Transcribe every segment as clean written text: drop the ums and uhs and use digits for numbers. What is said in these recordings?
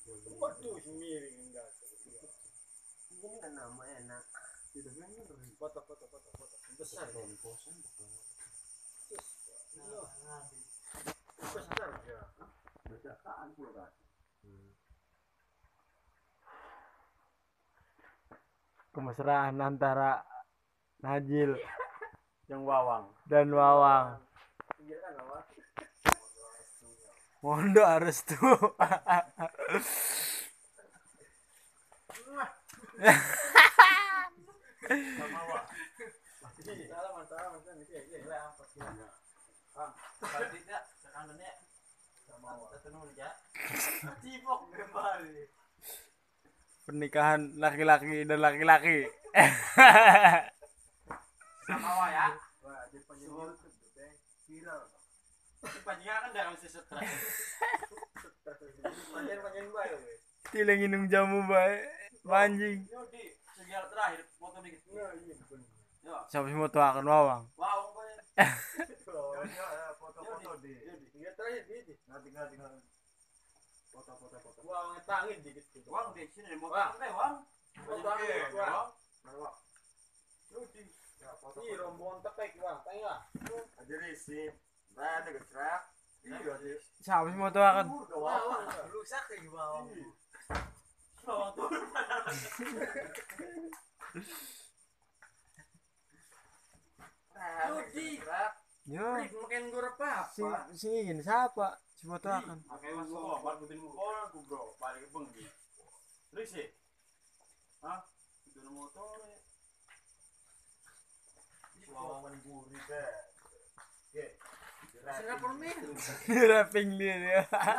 Waduh, miring enggak. Ini kan nama enak. Itu kan foto. Besar dong. Besar ya. Besar kan pula. Kemesraan antara Najil Yang Wawang. dan Wawang. Iya kan apa? Mondo harus tuh. Sama Wawang. Salah ini lah apa sih? Kalau tidak sekanannya sama Wawang. Tenung aja. Cipok kembali. Pernikahan laki-laki dan laki-laki. Sama Wawang ya. Wah, di panjang viral. Panjangnya kan enggak mesti stres. Panjang bae. Tileng minum jamu bae. Anjing. Yo di segala terakhir foto dikit. Iya, bener. Yo. Siapa sih mau tuakan Wawang? Wow, bae. Foto-foto di. Iya terakhir di. Nanti. Foto. Wah, ngetangin dikit. Wang di sini mau tangin Wang. Foto Wang. Wang. Yo di. Ya, foto. Ih, rombongan tepek Wang, tanya. Aja sih. Nah, ada gesrak. Iya, di. Siapa sih mau tuakan? Wang, rusak kayak Wang. Wang turun. Yudi. Yo. Makin gue apa? Si ini siapa? Si mau tuakan. Makanya gua marketing mukol gua bro, balik bengi. Terus sih. Hah? Itu motor. Wawan gurih deh. Oke. Sing permen. Rapping dia ya.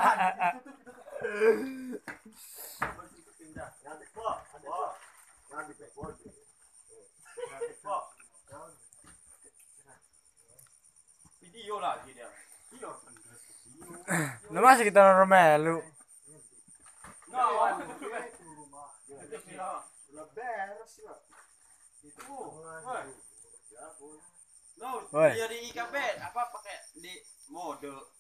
Pindah. Nanti kok. Nanti kok. Nanti kok. Video lagi dia. Video. Lu masih kita normal lu. Nah, itu udah beres lah. Itu. Woi. No, Woi. jadi IKB apa pakai di mode